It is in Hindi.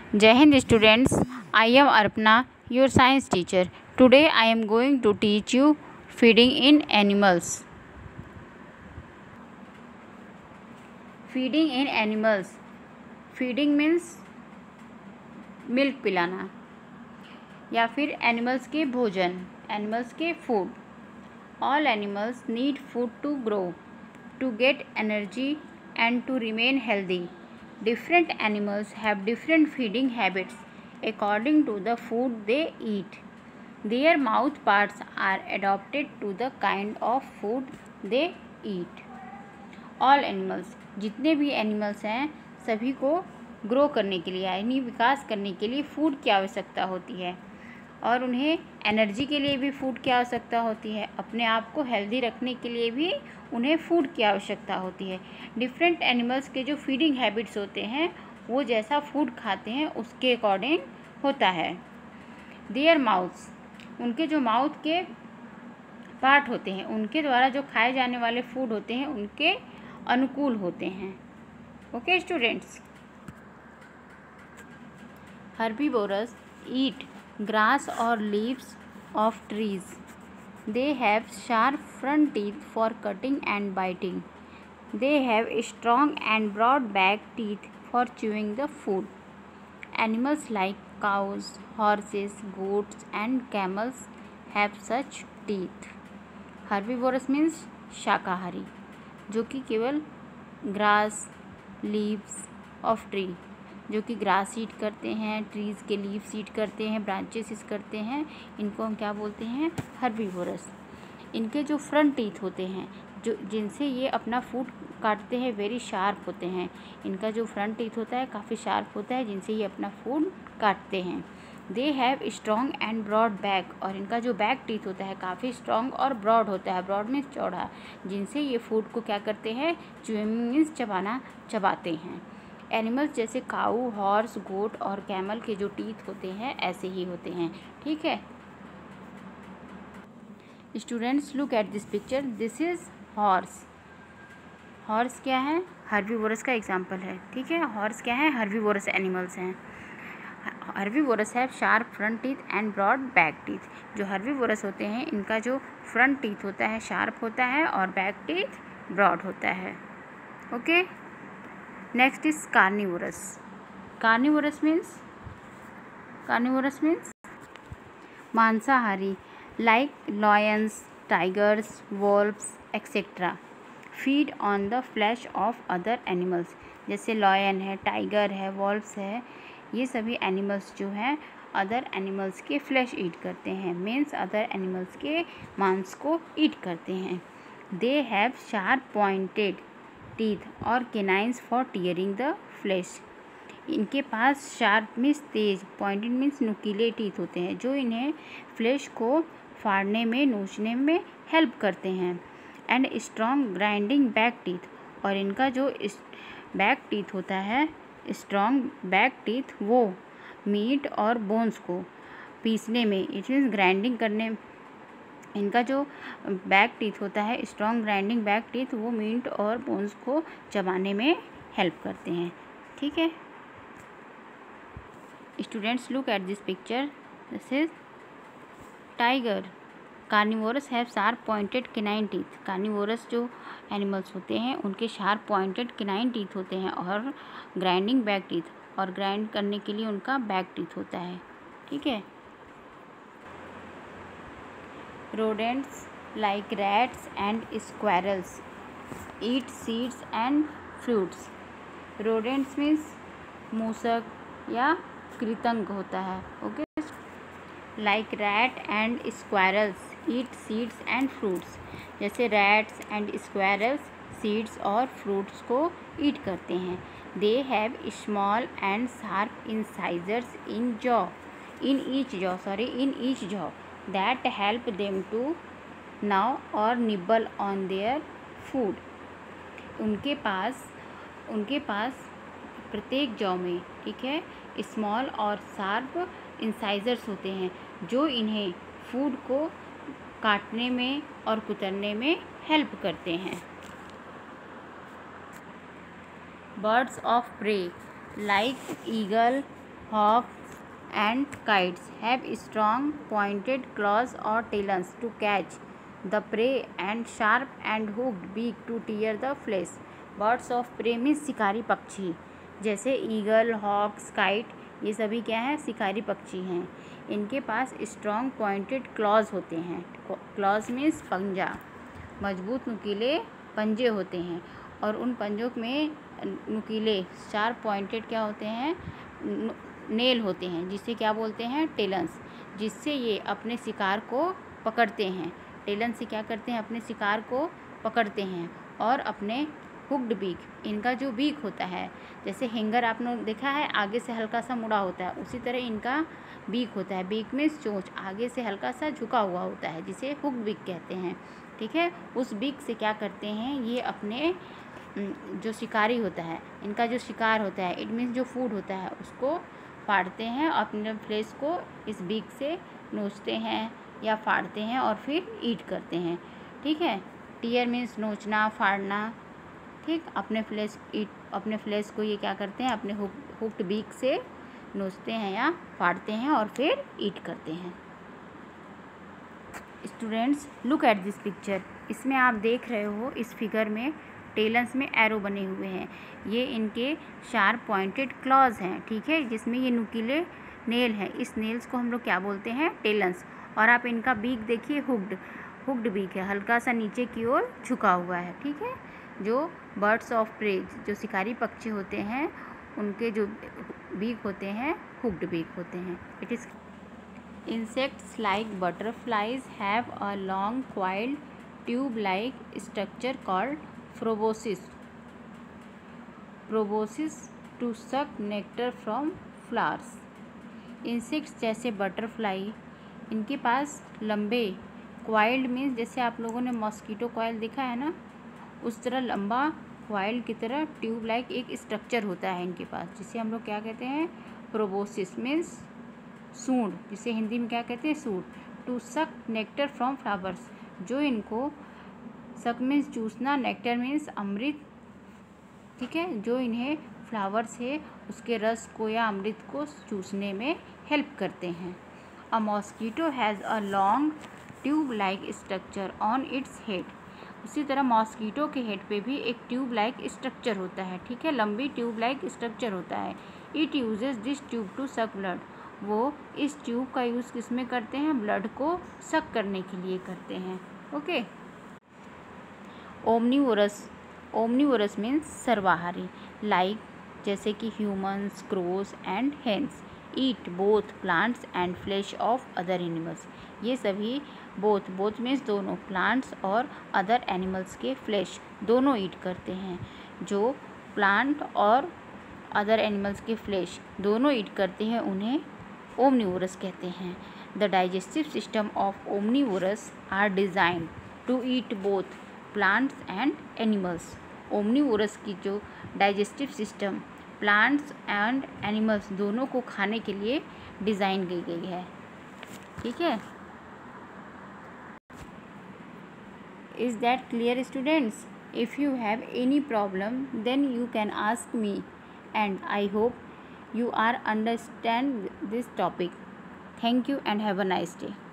Jai Hind students, I am Arpana, your science teacher. Today I am going to teach you feeding in animals. Feeding in animals. Feeding means milk पिलाना या फिर एनिमल्स के भोजन, एनिमल्स के food. All animals need food to grow, to get energy and to remain healthy. Different animals have different feeding habits according to the food they eat. Their mouth parts are adapted to the kind of food they eat. All animals, जितने भी एनिमल्स हैं सभी को ग्रो करने के लिए यानी विकास करने के लिए फूड की आवश्यकता होती है और उन्हें एनर्जी के लिए भी फूड की आवश्यकता होती है. अपने आप को हेल्दी रखने के लिए भी उन्हें फूड की आवश्यकता होती है. डिफरेंट एनिमल्स के जो फीडिंग हैबिट्स होते हैं वो जैसा फूड खाते हैं उसके अकॉर्डिंग होता है. देयर माउथ्स, उनके जो माउथ के पार्ट होते हैं उनके द्वारा जो खाए जाने वाले फूड होते हैं उनके अनुकूल होते हैं. Okay students. Herbivores eat grass or leaves of trees. They have sharp front teeth for cutting and biting. They have strong and broad back teeth for chewing the food. Animals like cows, horses, goats and camels have such teeth. Herbivorous means शाकाहारी, जो कि केवल ग्रास, लीव्स ऑफ ट्री, जो कि ग्रास ईट करते हैं, ट्रीज़ के लीव्स ईट करते हैं, ब्रांचेस करते हैं, इनको हम क्या बोलते हैं? हर्बीवोरस. इनके जो फ्रंट टीथ होते हैं जो जिनसे ये अपना फूड काटते हैं वेरी शार्प होते हैं. इनका जो फ्रंट टीथ होता है काफ़ी शार्प होता है जिनसे ये अपना फूड काटते हैं. They have strong and broad back, और इनका जो बैक टीथ होता है काफ़ी स्ट्रॉन्ग और ब्रॉड होता है. ब्रॉड मीन्स चौड़ा, जिनसे ये फूड को क्या करते हैं? च्यूइंग मीन्स चबाते हैं. एनिमल्स जैसे काऊ, हॉर्स, गोट और कैमल के जो टीथ होते हैं ऐसे ही होते हैं. ठीक है students, look at this picture. This is horse. Horse क्या है? हर्बीवोरस का एग्जाम्पल है. ठीक है, हॉर्स क्या है? हर्बीवोरस एनिमल्स हैं. Herbivorous have sharp front teeth and broad back teeth. जो हर्बीवोरस होते हैं इनका जो फ्रंट टीथ होता है शार्प होता है और बैक टीथ ब्रॉड होता है. Okay. Next is carnivorous. Carnivorous means मांसाहारी. Like lions, tigers, wolves etcetera feed on the flesh of other animals. जैसे लॉयन है, टाइगर है, वोल्व्स है, ये सभी एनिमल्स जो हैं अदर एनिमल्स के फ्लैश ईट करते हैं. मीन्स अदर एनिमल्स के मांस को ईट करते हैं. They have sharp pointed teeth और canines for tearing the flesh. इनके पास शार्प मीन्स तेज, पॉइंटेड मीन्स नुकीले टीथ होते हैं जो इन्हें फ्लैश को फाड़ने में, नोचने में हेल्प करते हैं. And strong grinding back teeth, और इनका जो बैक टीथ होता है, स्ट्रॉन्ग बैक टीथ, वो मीट और बोन्स को पीसने में, इट मीन्स ग्राइंडिंग करने. इनका जो बैक टीथ होता है, स्ट्रॉन्ग ग्राइंडिंग बैक टीथ, वो मीट और बोन्स को चबाने में हेल्प करते हैं. ठीक है students, look at this picture. This is tiger. Carnivorous have sharp pointed canine teeth. Carnivorous जो एनिमल्स होते हैं उनके शार्प पॉइंटेड केनाइन टीथ होते हैं और ग्राइंडिंग बैक टीथ, और ग्राइंड करने के लिए उनका बैक टीथ होता है. ठीक है. Rodents like rats and squirrels eat seeds and fruits. Rodents means मूसक या कृतंग होता है. Okay. Like rat and squirrels eat seeds and fruits. जैसे rats and squirrels seeds और fruits को eat करते हैं. They have small and sharp incisors in each jaw that help them to gnaw or nibble on their food. उनके पास प्रत्येक जॉ में, ठीक है, स्मॉल और शार्प इंसाइजर्स होते हैं जो इन्हें फूड को काटने में और कुतरने में हेल्प करते हैं. Birds of prey like eagle, hawks and kites have strong pointed claws or talons to catch the prey and sharp and hooked beak to tear the flesh. Birds of prey means शिकारी पक्षी, जैसे ईगल, हॉक्स, काइट, ये सभी क्या हैं? शिकारी पक्षी हैं। इनके पास स्ट्रॉन्ग पॉइंटेड क्लॉज होते हैं। क्लॉज मीन्स पंजा, मजबूत नुकीले पंजे होते हैं और उन पंजों में नुकीले शार्प पॉइंटेड क्या होते हैं? नेल होते हैं, जिसे क्या बोलते हैं? टेलन्स, जिससे ये अपने शिकार को पकड़ते हैं। टेलन से क्या करते हैं? अपने शिकार को पकड़ते हैं। और अपने हुक्ड बीक, इनका जो बीक होता है, जैसे हैंगर आपने देखा है आगे से हल्का सा मुड़ा होता है, उसी तरह इनका बीक होता है। बीक में चोंच आगे से हल्का सा झुका हुआ होता है, जिसे हुक्ड बीक कहते हैं। ठीक है, उस बीक से क्या करते हैं? ये अपने जो शिकारी होता है, इनका जो शिकार होता है, इट मीन्स जो फूड होता है, उसको फाड़ते हैं, अपने फ्लेश को इस बीक से नोचते हैं या फाड़ते हैं और फिर ईट करते हैं। ठीक है, टीयर मीन्स नोचना, फाड़ना। ठीक, अपने फ्लेश को ये क्या करते हैं? अपने हुक्ड बीक से नोचते हैं या फाड़ते हैं और फिर ईट करते हैं। Students, look at this picture. इसमें आप देख रहे हो, इस फिगर में टेलन्स में एरो बने हुए हैं। ये इनके शार्प पॉइंटेड क्लॉज हैं। ठीक है, जिसमें ये नुकीले नेल हैं। इस नेल्स को हम लोग क्या बोलते हैं? टेलन्स। और आप इनका बीक देखिए, हुक्ड बीक है, हल्का सा नीचे की ओर झुका हुआ है। ठीक है, जो बर्ड्स ऑफ प्रे, जो शिकारी पक्षी होते हैं, उनके जो बीक होते हैं हुक्ड बीक होते हैं। It is insects like butterflies have a long coiled tube-like structure called proboscis to suck nectar from flowers. Insects जैसे बटरफ्लाई, इनके पास लंबे कॉइल्ड मीन्स, जैसे आप लोगों ने मॉस्किटो कॉइल देखा है ना, उस तरह लंबा कॉइल की तरह ट्यूब लाइक एक स्ट्रक्चर होता है इनके पास, जिसे हम लोग क्या कहते हैं? प्रोबोसिस मीन्स सूंड, जिसे हिंदी में क्या कहते हैं? सूंड। टू सक नेक्टर फ्रॉम फ्लावर्स, जो इनको, सक मीन्स चूसना, नेक्टर मीन्स अमृत। ठीक है, जो इन्हें फ्लावर से उसके रस को या अमृत को चूसने में हेल्प करते हैं। A mosquito has a long tube like structure on its head. उसी तरह मॉस्कीटो के हेड पे भी एक ट्यूब लाइक स्ट्रक्चर होता है। ठीक है, लंबी ट्यूब लाइक स्ट्रक्चर होता है। It uses this tube to suck blood, वो इस ट्यूब का यूज़ किस में करते हैं? ब्लड को सक करने के लिए करते हैं। ओके, ओमनीवोरस मीन्स सर्वाहारी, लाइक जैसे कि humans, crows and hens eat both plants and flesh of other animals. ये सभी बोथ मीन्स दोनों, प्लांट्स और अदर एनिमल्स के फ्लैश दोनों ईट करते हैं। जो प्लांट और अदर एनिमल्स के फ्लैश दोनों ईट करते हैं, उन्हें ओमनीवोरस कहते हैं। The digestive system of omnivorous are design to eat both plants and animals. Omnivorous की जो digestive system plants and animals दोनों को खाने के लिए डिज़ाइन की गई है। ठीक है, is that clear students? If you have any problem then you can ask me and I hope you are understand this topic. Thank you and have a nice day.